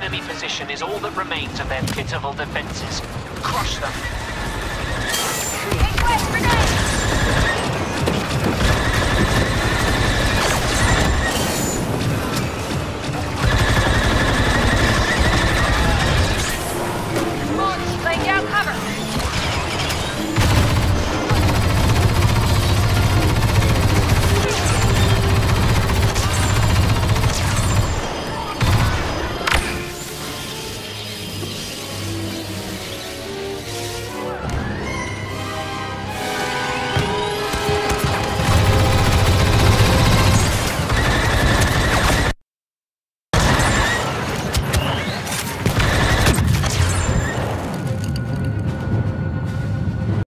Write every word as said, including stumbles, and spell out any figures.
enemy position is all that remains of their pitiful defenses. Crush them. East-west grenade!